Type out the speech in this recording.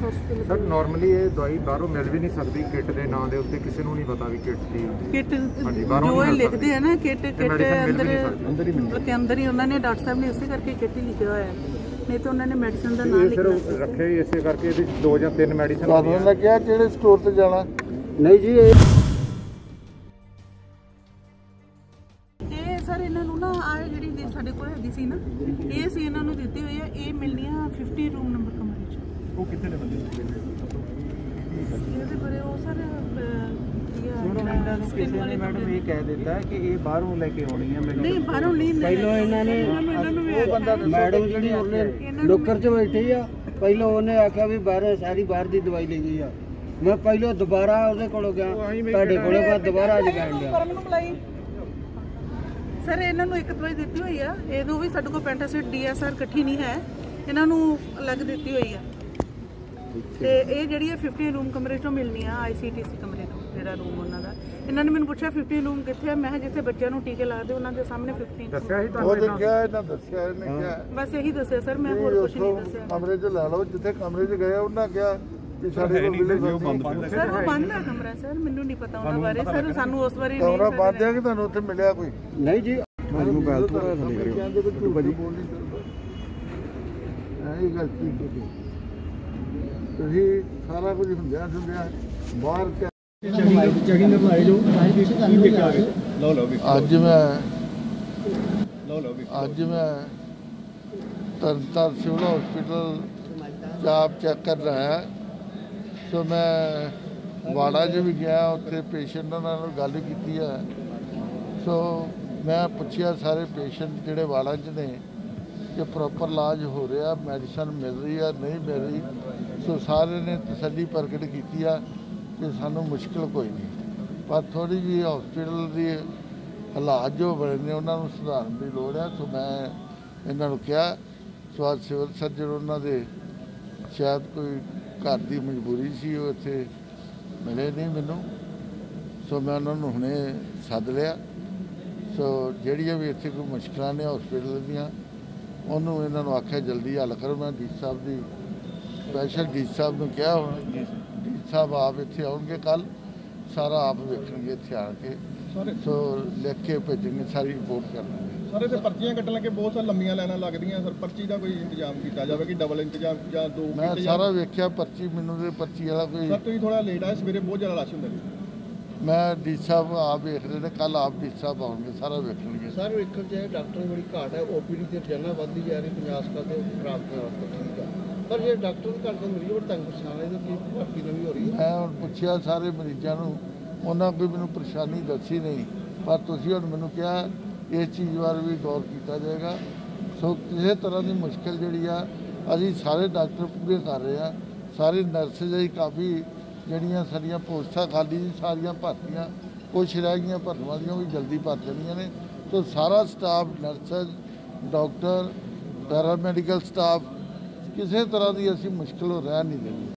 Hospital. Sir normally ਇਹ ਦਵਾਈ ਬਾਹਰੋਂ ਮਿਲ ਵੀ ਨਹੀਂ ਸਕਦੀ, ਕਿੱਟ ਦੇ ਨਾਂ ਦੇ ਉੱਤੇ ਕਿਸੇ ਨੂੰ ਨਹੀਂ ਪਤਾ ਵੀ ਕਿੱਟ ਦੀ ਹੁੰਦੀ। ਕਿੱਟ ਹਾਂਜੀ, ਬਾਹਰੋਂ ਜੋ ਨਹੀਂ ਮਿਲ ਲਿਖਦੇ ਆ ਨਾ ਕਿੱਟ ਅੰਦਰ ਹੀ ਮਿਲਦੀ। ਅੰਦਰ ਹੀ ਉਹਨਾਂ ਨੇ ਡਾਕਟਰ ਸਾਹਿਬ ਨੇ ਇਸੇ ਕਰਕੇ ਕਿੱਟ ਹੀ ਲਿਖਿਆ ਹੋਇਆ, ਨਹੀਂ ਤਾਂ ਉਹਨਾਂ ਨੇ ਮੈਡੀਸਨ ਦਾ ਨਾਮ ਲਿਖਿਆ ਸਰ ਰੱਖਿਆ ਹੀ ਇਸੇ ਕਰਕੇ ਇਹਦੇ 2 ਜਾਂ 3 ਮੈਡੀਸਨ ਤੁਹਾਨੂੰ ਲੱਗਿਆ ਕਿਹੜੇ ਸਟੋਰ ਤੇ ਜਾਣਾ? ਨਹੀਂ ਜੀ ਇਹ ਸਰ ਇਹਨਾਂ ਨੂੰ ਨਾ ਆ ਜਿਹੜੀ ਸਾਡੇ ਕੋਲ ਹੈਗੀ ਸੀ ਨਾ, ਇਹ ਸੀ ਇਹਨਾਂ ਨੂੰ ਦਿੱਤੀ ਹੋਈ ਆ। ਇਹ ਮਿਲਣੀਆਂ 50 ਰੂਮ ਨੰਬਰ ਕਮਰੇ 'ਚ। ਉਹ ਕਿੱਥੇ ਨੇ ਬੰਦੇ ਇਹਦੇ ਬਾਰੇ ਉਹ ਸਰ मैडम ये कह देता है कि ये बाहरों लेके आनी है। नहीं बाहरों नहीं, पहले इन्होंने मैडम जी नुक्कर च बैठी आ, पहले उन्हें आख्या भी बाहर सारी बाहर की दवाई ले गई आ। मैं पहले दोबारा ਉਹਦੇ ਕੋਲੋਂ ਗਿਆ, ਤੁਹਾਡੇ ਕੋਲੋਂ ਮੈਂ ਦੁਬਾਰਾ ਅੱਜ ਕਹਿਣ ਲਿਆ। ਸਰ ਇਹਨਾਂ ਨੂੰ ਇੱਕ ਦਵਾਈ ਦਿੱਤੀ ਹੋਈ ਆ, ਇਹਦੋਂ ਵੀ ਸਾਡੇ ਕੋਲ ਪੈਂਟਾਸਿਡ ਡੀਐਸਆਰ ਇਕੱਠੀ ਨਹੀਂ ਹੈ, ਇਹਨਾਂ ਨੂੰ ਅਲੱਗ ਦਿੱਤੀ ਹੋਈ ਆ। ਤੇ ਇਹ ਜਿਹੜੀ ਹੈ 50 ਰੂਮ ਕਮਰੇ ਚੋਂ ਮਿਲਣੀ ਆ, ਆਈਸੀਟੀਸੀ ਕਮਰੇ ਤੋਂ ਜਿਹੜਾ ਰੂਮ ਉਹਨਾਂ ਦਾ। ਇਹਨਾਂ ਨੇ ਮੈਨੂੰ ਪੁੱਛਿਆ 50 ਰੂਮ ਕਿੱਥੇ ਆ, ਮੈਂ ਕਿਹਾ ਜਿੱਥੇ ਬੱਚਿਆਂ ਨੂੰ ਟੀਕੇ ਲਾਦੇ ਉਹਨਾਂ ਦੇ ਸਾਹਮਣੇ 15 ਦੱਸਿਆ ਹੀ ਉਹ ਤੁਹਾਨੂੰ ਤੇ ਕਿਹਾ ਇਹਨਾਂ ਦੱਸਿਆ, ਇਹਨੇ ਕਿਹਾ ਬਸ ਇਹੀ ਦੱਸਿਆ ਸਰ, ਮੈਂ ਹੋਰ ਕੁਝ ਨਹੀਂ ਦੱਸਿਆ। ਕਮਰੇ 'ਚ ਲੈ ਲਓ, ਜਿੱਥੇ ਕਮਰੇ 'ਚ ਗਏ ਉਹਨਾਂ ਕਿਹਾ ਕਿ ਸਾਡੇ ਕੋਲ ਮਿਲੇ ਬੰਦ। ਸਰ ਉਹ ਬੰਦ ਹੈ ਕਮਰਾ, ਸਰ ਮੈਨੂੰ ਨਹੀਂ ਪਤਾ ਉਹਨਾਂ ਬਾਰੇ। ਸਰ ਸਾਨੂੰ ਉਸ ਬਾਰੇ ਨਹੀਂ ਕਮਰਾ ਬੰਦ ਹੈ ਕਿ ਤੁਹਾਨੂੰ ਉੱਥੇ ਮਿਲਿਆ ਕੋਈ? नहीं जी ਮੋਬਾਈਲ ਥੋੜਾ ਥੱਲੇ ਕਰਿਓ ਭਾਜੀ। ਇਹ ਗੱਲ ਠੀਕ ਹੈ, ਤੁਸੀਂ ਸਾਰਾ ਕੁਝ ਹੁੰਦਿਆ ਬਾਹਰ ਅੱਜ ਮੈਂ ਤਰਨਤਾਰਨ ਸਿਵਲ ਹਸਪੀਟਲ ਜਾਬ ਚੈੱਕ ਕਰ ਰਿਹਾ। ਸੋ ਮੈਂ ਵਾੜਾ 'ਚ ਵੀ ਗਿਆ, ਉੱਥੇ ਪੇਸ਼ੈਂਟ ਨਾਲ ਗੱਲ ਕੀਤੀ ਹੈ। ਸੋ ਮੈਂ ਪੁੱਛਿਆ ਸਾਰੇ ਪੇਸ਼ੈਂਟ ਜਿਹੜੇ ਵਾੜਾ 'ਚ ਨੇ ਕਿ ਪ੍ਰੋਪਰ ਇਲਾਜ ਹੋ ਰਿਹਾ, ਮੈਡੀਸਨ ਮਿਲ ਰਹੀ ਆ ਨਹੀਂ ਮਿਲ ਰਹੀ। ਸੋ ਸਾਰਿਆਂ ਨੇ ਤਸੱਲੀ ਪ੍ਰਗਟ ਕੀਤੀ ਆ ਕਿ ਸਾਨੂੰ ਮੁਸ਼ਕਿਲ ਕੋਈ ਨਹੀਂ, ਪਰ ਥੋੜ੍ਹੀ ਜਿਹੀ ਹਸਪੀਟਲ ਦੀ ਹਾਲਾਤ ਜੋ ਬਣੇ ਨੇ ਉਹਨਾਂ ਨੂੰ ਸੁਧਾਰਨ ਦੀ ਲੋੜ ਆ। ਸੋ ਮੈਂ ਇਹਨਾਂ ਨੂੰ ਕਿਹਾ, ਸੋ ਅੱਜ ਸਿਵਲ ਸਰਜਨ ਉਹਨਾਂ ਦੇ ਸ਼ਾਇਦ ਕੋਈ ਘਰ ਦੀ ਮਜਬੂਰੀ ਸੀ, ਉਹ ਇੱਥੇ ਮਿਲੇ ਨਹੀਂ ਮੈਨੂੰ। ਸੋ ਮੈਂ ਉਹਨਾਂ ਨੂੰ ਹੁਣੇ ਸੱਦ ਲਿਆ। ਸੋ ਜਿਹੜੀਆਂ ਵੀ ਇੱਥੇ ਕੋਈ ਮੁਸ਼ਕਲਾਂ ਨੇ ਹਸਪੀਟਲ ਦੀਆਂ, ਉਹਨੂੰ ਇਹਨਾਂ ਨੂੰ ਆਖਿਆ ਜਲਦੀ ਹੱਲ ਕਰੋ। ਮੈਂ ਡੀ ਸਾਹਿਬ ਦੀ ਸਪੈਸ਼ਲ ਡੀ ਸਾਹਿਬ ਨੂੰ ਕਿਹਾ, ਹੁਣ ਡੀ ਸਾਹਿਬ ਆਪ ਇੱਥੇ ਆਉਣਗੇ ਕੱਲ੍ਹ, ਸਾਰਾ ਆਪ ਵੇਖਣਗੇ ਇੱਥੇ ਆ ਕੇ। ਸੋ ਲਿਖ ਕੇ ਭੇਜਣਗੇ, ਸਾਰੀ ਰਿਪੋਰਟ ਕਰਨਗੇ। ਸਰ ਇਹਦੇ ਪਰਚੀਆਂ ਕੱਟਣ ਲੱਗੇ ਬਹੁਤ ਸਾਰੀਆਂ ਲੰਮੀਆਂ ਲਾਈਨਾਂ ਲੱਗਦੀਆਂ ਸਰ, ਪਰਚੀ ਦਾ ਕੋਈ ਇੰਤਜ਼ਾਮ ਕੀਤਾ ਜਾਵੇ ਕਿ ਡਬਲ ਇੰਤਜ਼ਾਮ ਜਾਂ 2? ਮੈਂ ਸਾਰਾ ਵੇਖਿਆ ਪਰਚੀ, ਮੈਨੂੰ ਤੇ ਪਰਚੀ ਵਾਲਾ ਕੋਈ। ਸਰ ਤੁਸੀਂ ਥੋੜਾ ਲੇਟ ਆਏ, ਸਵੇਰੇ ਬਹੁਤ ਜ਼ਿਆਦਾ ਰਸ਼ ਹੁੰਦਾ ਜੀ। ਮੈਂ ਡੀ ਸਾਹਿਬ ਆਪ ਵੇਖ ਰਹੇ ਨੇ, ਕੱਲ੍ਹ ਆਪ ਡੀ ਸਾਹਿਬ ਆਉਣਗੇ, ਸਾਰਾ ਵੇਖਣਗੇ। सर ਵੇਖਣ ਚ ਡਾਕਟਰ ਬੜੀ ਘਾਟ ਹੈ, ਓਪੀਡੀ ਤੇ ਰੋਜ਼ਾਨਾ ਵੱਧਦੀ ਜਾ ਰਹੀ 50 ਸਾਲ ਦੇ ਪ੍ਰਾਪਤ ਵਾਸਤੇ ਠੀਕ ਹੈ, ਪਰ ਜੇ ਡਾਕਟਰ ਦੇ ਘਰ ਦੇ ਮਰੀਜ਼ ਬੜਾ ਤੰਗ ਪਰੇਸ਼ਾਨ ਹੈ, ਇਹਦਾ ਕੀ ਭਰਤੀ ਨਵੀਂ ਹੋ ਰਹੀ ਹੈ? ਮੈਂ ਹੁਣ ਪੁੱਛਿਆ ਸਾਰੇ ਮਰੀਜ਼ਾਂ ਨੂੰ, ਉਹਨਾਂ ਕੋਈ ਮੈਨੂੰ ਪਰੇਸ਼ਾਨੀ ਦੱਸੀ ਨਹੀਂ, ਪਰ ਤੁਸੀਂ ਹੁਣ ਮੈਨੂੰ ਕਿਹਾ ਇਸ ਚੀਜ਼ ਬਾਰੇ ਵੀ ਗੌਰ ਕੀਤਾ ਜਾਏਗਾ। ਸੋ ਕਿਸੇ ਤਰ੍ਹਾਂ ਦੀ ਮੁਸ਼ਕਿਲ ਜਿਹੜੀ ਆ, ਅਸੀਂ ਸਾਰੇ ਡਾਕਟਰ ਪੂਰੇ ਕਰ ਰਹੇ ਆ, ਸਾਰੇ ਨਰਸਿਸ ਹੀ ਕਾਫੀ ਜਿਹੜੀਆਂ ਸਾਡੀਆਂ ਪੋਸਟਾਂ ਖਾਲੀ ਸੀ ਸਾਰੀਆਂ ਭਰਤੀਆਂ, ਕੁਛ ਰਹਿ ਗਈਆਂ ਭਰਨ ਵਾਲੀਆਂ, ਵੀ ਜਲਦੀ ਭਰ ਜਾਣੀਆਂ ਨੇ। ਸੋ ਸਾਰਾ staff, nurses, doctor, paramedical staff, ਕਿਸੇ ਤਰ੍ਹਾਂ ਦੀ ਅਸੀਂ ਮੁਸ਼ਕਿਲ ਰਹਿ ਨਹੀਂ ਦੇਣੀ।